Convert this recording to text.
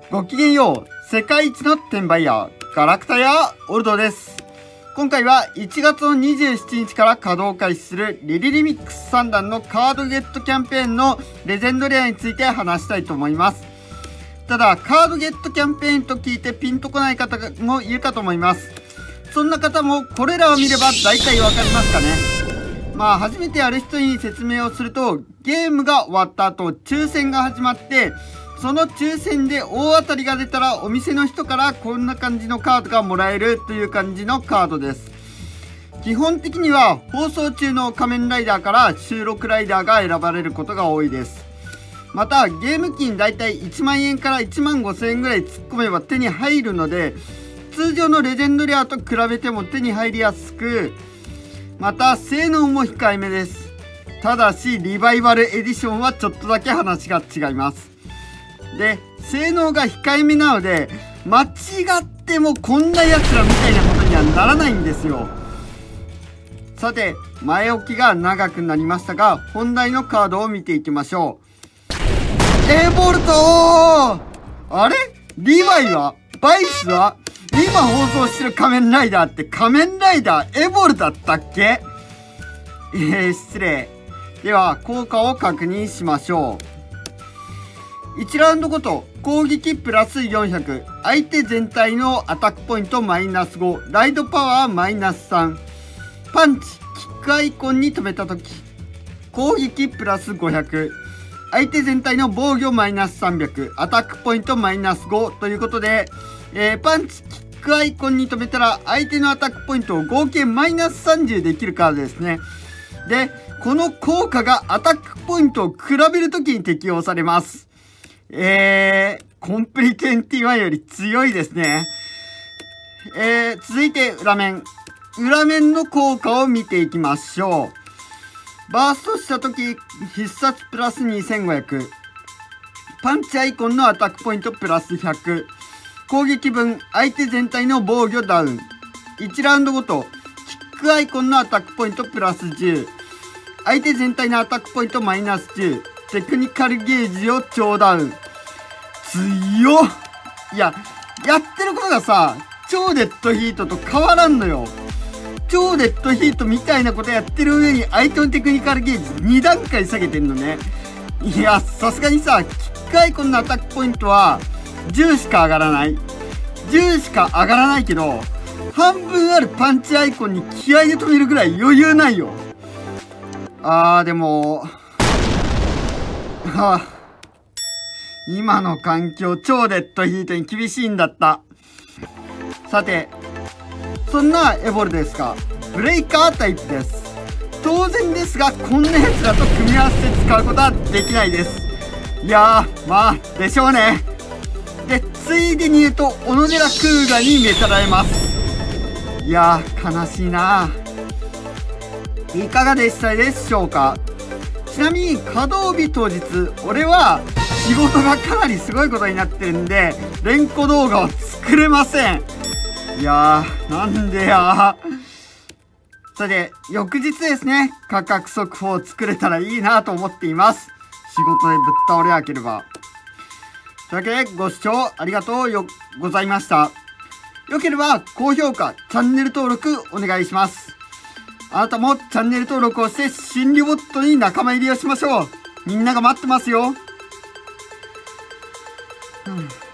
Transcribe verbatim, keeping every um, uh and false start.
ごきげんよう。世界一の転売ヤー、ガラクタヤオルドです。今回はいちがつのにじゅうしちにちから稼働開始するリリリミックスさんだんのカードゲットキャンペーンのレジェンドレアについて話したいと思います。ただ、カードゲットキャンペーンと聞いてピンとこない方もいるかと思います。そんな方もこれらを見れば大体わかりますかね。まあ、初めてやる人に説明をすると、ゲームが終わった後、抽選が始まって、その抽選で大当たりが出たらお店の人からこんな感じのカードがもらえるという感じのカードです。基本的には放送中の仮面ライダーから収録ライダーが選ばれることが多いです。またゲーム機にだいたいいちまんえんからいちまんごせんえんぐらい突っ込めば手に入るので、通常のレジェンドレアと比べても手に入りやすく、また性能も控えめです。ただしリバイバルエディションはちょっとだけ話が違います。で、性能が控えめなので、間違ってもこんなやつらみたいなことにはならないんですよ。さて、前置きが長くなりましたが、本題のカードを見ていきましょう。エボルトーあれリヴァイはバイスは今放送してる仮面ライダーって仮面ライダーエボルだったっけ？えー、失礼。では、効果を確認しましょう。いちラウンドごと攻撃プラスよんひゃく、相手全体のアタックポイントマイナスご、ライドパワーマイナスさん、パンチ、キックアイコンに止めたとき、攻撃プラスごひゃく、相手全体の防御マイナスさんびゃく、アタックポイントマイナスごということで、えー、パンチ、キックアイコンに止めたら相手のアタックポイントを合計マイナスさんじゅうできるカードですね。で、この効果がアタックポイントを比べるときに適用されます。えー、コンプリにじゅういちより強いですね。えー、続いて裏面。裏面の効果を見ていきましょう。バーストしたとき、必殺プラスにせんごひゃく。パンチアイコンのアタックポイントプラスひゃく。攻撃分、相手全体の防御ダウン。いちラウンドごと、キックアイコンのアタックポイントプラスじゅう。相手全体のアタックポイントマイナスじゅう。テクニカルゲージを超ダウン。強っ！いや、やってることがさ、超デッドヒートと変わらんのよ。超デッドヒートみたいなことやってる上に相手のテクニカルゲージにだんかい下げてんのね。いや、さすがにさ、キックアイコンのアタックポイントはじゅうしか上がらない。じゅうしか上がらないけど、半分あるパンチアイコンに気合で止めるぐらい余裕ないよ。あー、でも、はあ、今の環境超デッドヒートに厳しいんだった。さて、そんなエボルですが、ブレイカータイプです。当然ですが、こんなやつらと組み合わせて使うことはできないです。いやー、まあ、でしょうね。で、ついでに言うと、小野寺クーガに召さられます。いやー、悲しいなー。いかがでしたでしょうか？ちなみに稼働日当日、俺は仕事がかなりすごいことになってるんで、連呼動画を作れません。いやー、なんでやー。それで、翌日ですね、価格速報を作れたらいいなと思っています。仕事でぶっ倒れなければ。というわけで、ご視聴ありがとうよございました。よければ、高評価、チャンネル登録お願いします。あなたもチャンネル登録をして心理ボットに仲間入りをしましょう。みんなが待ってますよ。うん